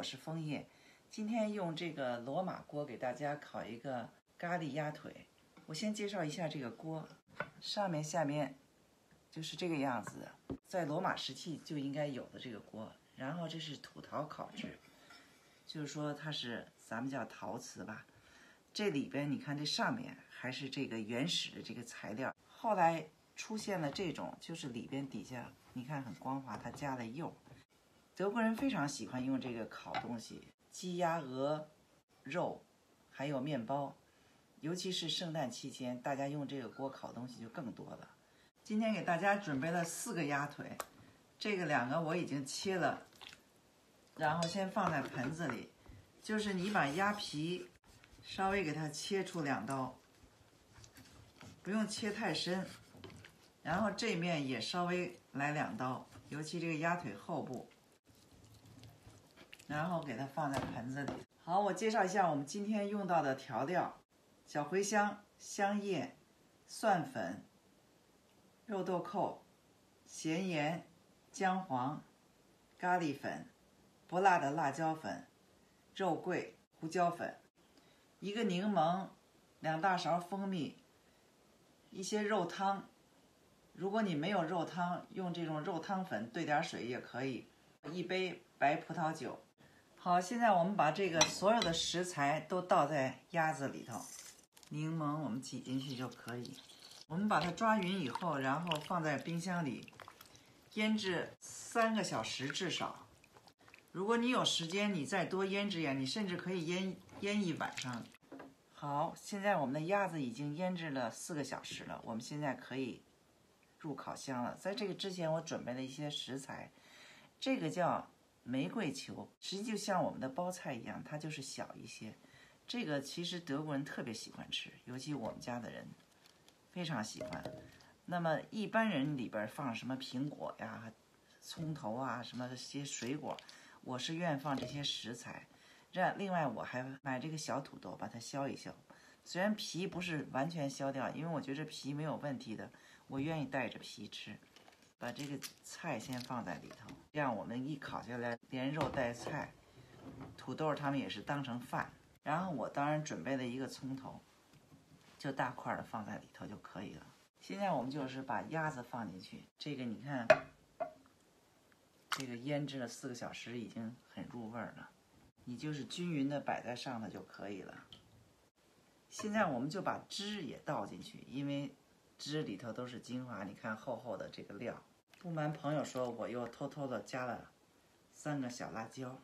是枫叶。今天用这个罗马锅给大家烤一个咖喱鸭腿。我先介绍一下这个锅，上面下面就是这个样子的，在罗马时期就应该有的这个锅。然后这是土陶烤制，就是说它是咱们叫陶瓷吧。这里边你看这上面还是这个原始的这个材料，后来出现了这种，就是里边底下你看很光滑，它加了釉。德国人非常喜欢用这个烤东西，鸡鸭鹅肉还有面包，尤其是圣诞期间，大家用这个锅烤东西就更多了。今天给大家准备了4个鸭腿，这个2个我已经切了，然后先放在盆子里，就是你把鸭皮稍微给它切出2刀，不用切太深，然后这面也稍微来2刀，尤其这个鸭腿后部，然后给它放在盆子里。好，我介绍一下我们今天用到的调料：小茴香、香叶、蒜粉、肉豆蔻、咸盐、姜黄、咖喱粉、不辣的辣椒粉、肉桂、胡椒粉、1个柠檬、2大勺蜂蜜、一些肉汤。如果你没有肉汤，用这种肉汤粉兑点水也可以。1杯白葡萄酒。好，现在我们把这个所有的食材都倒在鸭子里头，柠檬我们挤进去就可以。我们把它抓匀以后，然后放在冰箱里腌制3个小时至少。如果你有时间，你再多腌制呀，你甚至可以腌一晚上。好，现在我们的鸭子已经腌制了4个小时了，我们现在可以入烤箱了。在这个之前，我准备了一些食材，这个叫玫瑰球，实际就像我们的包菜一样，它就是小一些。这个其实德国人特别喜欢吃，尤其我们家的人非常喜欢。那么一般人里边放什么苹果呀、葱头啊，什么些水果，我是愿意放这些食材。另外我还买这个小土豆，把它削一削，虽然皮不是完全削掉，因为我觉得皮没有问题的，我愿意带着皮吃。把这个菜先放在里头，这样我们一烤下来，连肉带菜，土豆他们也是当成饭。然后我当然准备了1个葱头，就大块的放在里头就可以了。现在我们就是把鸭子放进去，这个你看，这个腌制了4个小时已经很入味了，你就是均匀的摆在上头就可以了。现在我们就把汁也倒进去，因为汁里头都是精华，你看厚厚的这个料。不瞒朋友说，我又偷偷的加了3个小辣椒，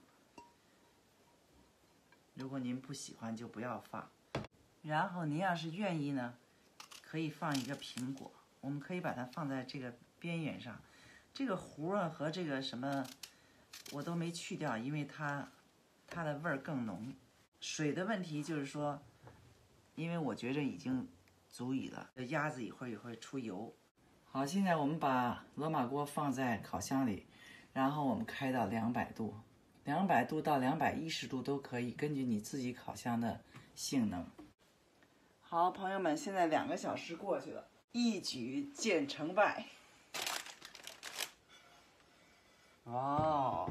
如果您不喜欢就不要放。然后您要是愿意呢，可以放1个苹果，我们可以把它放在这个边缘上。这个核啊和这个什么我都没去掉，因为它的味儿更浓。水的问题就是说，因为我觉着已经足以了，鸭子一会儿也会出油。好，现在我们把罗马锅放在烤箱里，然后我们开到200度，200度到210度都可以，根据你自己烤箱的性能。好，朋友们，现在2个小时过去了，一举见成败。哦，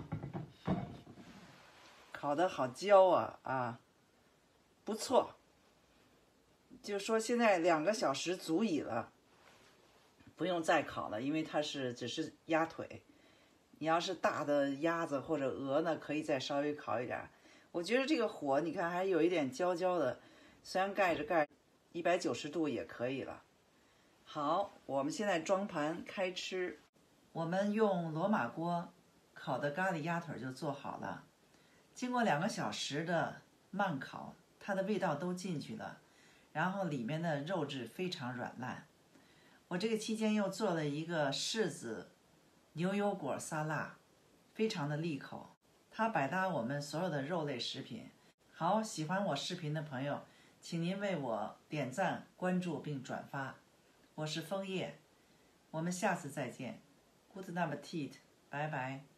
烤得好焦啊，不错。就说现在2个小时足矣了，不用再烤了，因为它只是鸭腿。你要是大的鸭子或者鹅呢，可以再稍微烤一点。我觉得这个火你看还有一点焦焦的，虽然盖着盖190度也可以了。好，我们现在装盘开吃。我们用罗马锅烤的咖喱鸭腿就做好了，经过2个小时的慢烤，它的味道都进去了，然后里面的肉质非常软烂。我这个期间又做了一个柿子牛油果沙拉，非常的利口，它百搭我们所有的肉类食品。好，喜欢我视频的朋友，请您为我点赞、关注并转发。我是枫叶，我们下次再见。Good appetit，拜拜。